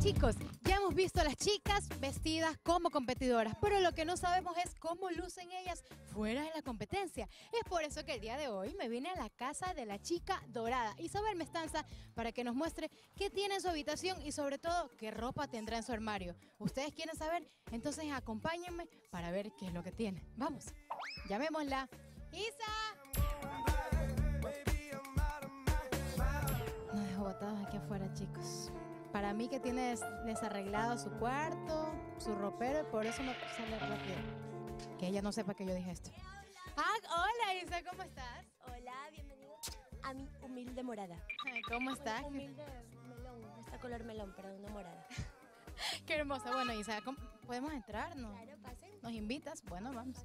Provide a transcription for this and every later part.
Chicos, ya hemos visto a las chicas vestidas como competidoras, pero lo que no sabemos es cómo lucen ellas fuera de la competencia. Es por eso que el día de hoy me vine a la casa de la chica dorada, Isabel Mestanza, para que nos muestre qué tiene en su habitación y sobre todo qué ropa tendrá en su armario. ¿Ustedes quieren saber? Entonces acompáñenme para ver qué es lo que tiene. Vamos, llamémosla. ¡Isa! Nos dejó botados aquí afuera, chicos. Para mí que tiene desarreglado su cuarto, su ropero, y por eso me sale rápido. Que ella no sepa que yo dije esto. Ah, hola Isa, ¿cómo estás? Hola, bienvenidos a mi humilde morada. ¿Cómo estás? Humilde melón, está color melón, perdón, no morada. Qué hermosa. Bueno, Isa, ¿podemos entrar? ¿No? Claro, pasen. ¿Nos invitas? Bueno, vamos.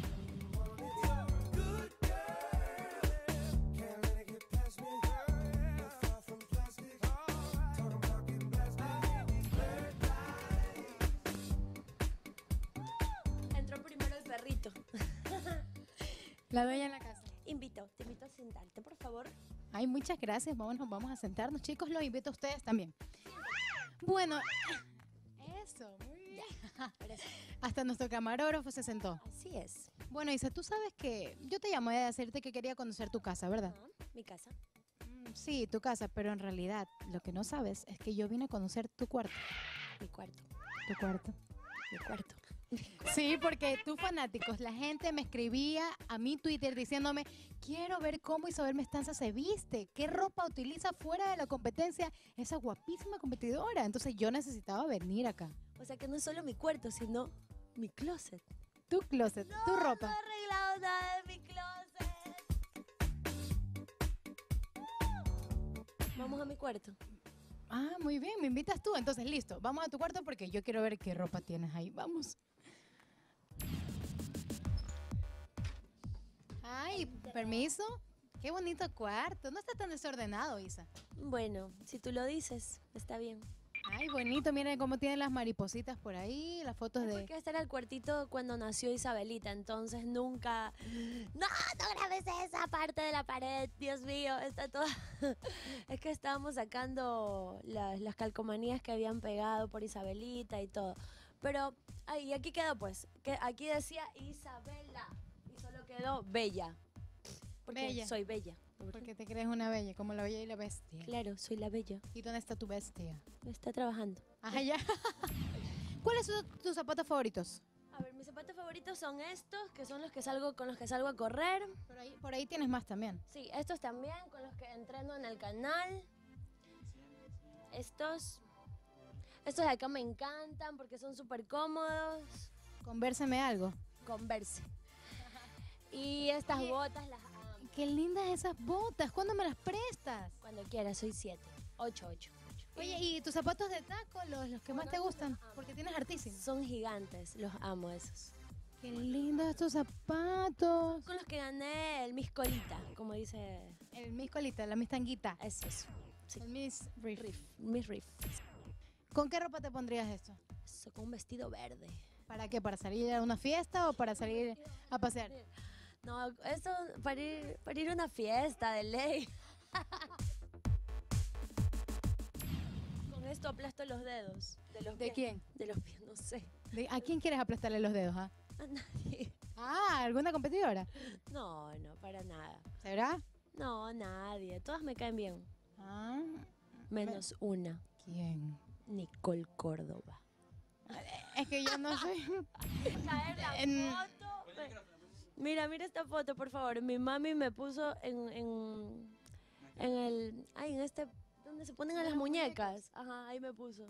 Entró primero el perrito. La dueña en la casa. Te invito a sentarte, por favor. Ay, muchas gracias. Vamos a sentarnos. Chicos, los invito a ustedes también. Bueno, eso, muy bien. Hasta nuestro camarógrafo se sentó. Así es. Bueno, Isa, tú sabes que yo te llamé a decirte que quería conocer tu casa, ¿verdad? Ajá, mi casa. Sí, tu casa, pero en realidad lo que no sabes es que yo vine a conocer tu cuarto. Mi cuarto. Tu cuarto. Mi cuarto. Sí, porque tus fanáticos, la gente me escribía a mi Twitter diciéndome, quiero ver cómo Isabel Mestanza se viste, qué ropa utiliza fuera de la competencia esa guapísima competidora. Entonces yo necesitaba venir acá. O sea que no es solo mi cuarto, sino mi closet. Tu closet, tu No ropa. he arreglado nada de mi closet. Vamos a mi cuarto. Ah, muy bien, me invitas tú. Entonces, listo, vamos a tu cuarto porque yo quiero ver qué ropa tienes ahí. Vamos. Ay, permiso. Qué bonito cuarto. No está tan desordenado, Isa. Bueno, si tú lo dices, está bien. Ay, bonito. Miren cómo tienen las maripositas por ahí, las fotos de... Porque este era el cuartito cuando nació Isabelita, entonces nunca... No grabes esa parte de la pared, Dios mío, está toda... Es que estábamos sacando las calcomanías que habían pegado por Isabelita y todo. Pero, ay, aquí quedó pues, que aquí decía Isabela y solo quedó Bella. Porque Bella. soy bella. Porque te crees una bella, como la bella y la bestia. Claro, soy la bella. ¿Y dónde está tu bestia? Está trabajando. Ah, ya. ¿Cuáles son tus zapatos favoritos? A ver, mis zapatos favoritos son estos, que son los que salgo con los que salgo a correr. Por ahí tienes más también. Sí, estos también, con los que entreno en el canal. Estos de acá me encantan porque son súper cómodos. Convérseme algo. Converse. Y estas botas las amo. Qué lindas esas botas. ¿Cuándo me las prestas? Cuando quieras, soy 7. 8. Oye, ¿y tus zapatos de taco, los que más te gustan? Porque tienes hartísimos. Son gigantes, los amo esos. Qué lindos estos zapatos. Con los que gané el Miss Colita, como dice... El Miss Colita, la Miss Tanguita. Es eso. Sí. El Miss Riff. Miss Riff. ¿Con qué ropa te pondrías esto? Eso, con un vestido verde. ¿Para qué? ¿Para salir a una fiesta o para salir a pasear? No, eso para ir a una fiesta de ley. Con esto aplasto los dedos. ¿De quién? De los pies, no sé. ¿A quién quieres aplastarle los dedos? A nadie. Ah, ¿alguna competidora? No, para nada. ¿Será? No, nadie. Todas me caen bien. Ah, Menos una. ¿quién? Nicole Córdoba. Es que yo no sé. Caer la foto. Mira esta foto, por favor. Mi mami me puso en este, donde se ponen a las muñecas. Ajá, ahí me puso.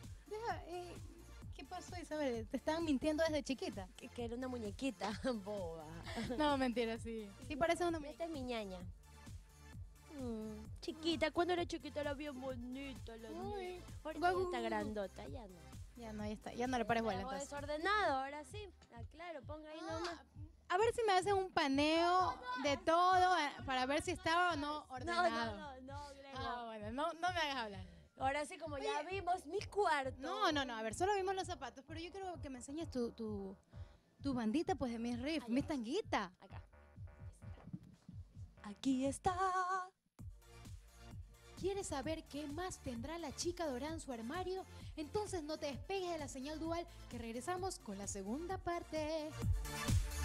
¿Qué pasó, Isabel? ¿Te estaban mintiendo desde chiquita? Que era una muñequita boba. No, mentira, sí. Sí parece una Esta es mi ñaña. Chiquita, cuando era chiquita era bien bonita la niña. Ahorita ya está grandota, ya no. Ya no, ya está. Ya no le pares bola, Algo entonces. desordenado, ahora sí. Ah, claro, ponga ahí nomás. A ver si me hacen un paneo de todo para ver si estaba o no ordenado. No, Grego. Ah, bueno, no me hagas hablar. Ahora sí, como ya vimos mi cuarto. No, a ver, solo vimos los zapatos, pero yo quiero que me enseñes tu bandita, pues, de Miss Riff, Miss Tanguita. Acá. Aquí está. ¿Quieres saber qué más tendrá la chica dorada en su armario? Entonces no te despegues de la señal dual, que regresamos con la segunda parte.